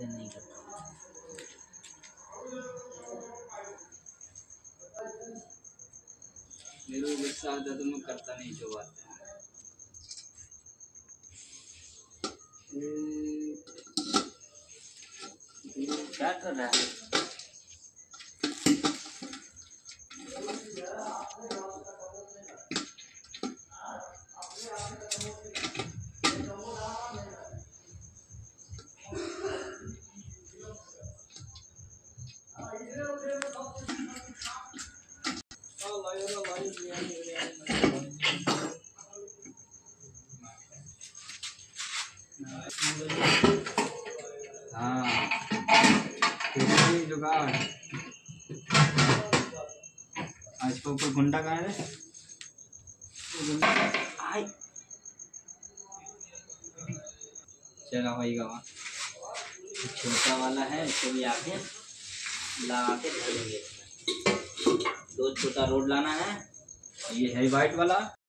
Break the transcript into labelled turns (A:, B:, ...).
A: इसलिए नहीं करता। मेरे को गुस्सा आता तो मैं करता नहीं जो बात है। क्या कर रहा है? हाँ जुगाड़ आज को ऊपर गुंडा कहाँ है? चला भाई का छोटा वाला है इसको भी आके लगा के धर लेंगे। दो छोटा रोड लाना है, ये है वाइट वाला।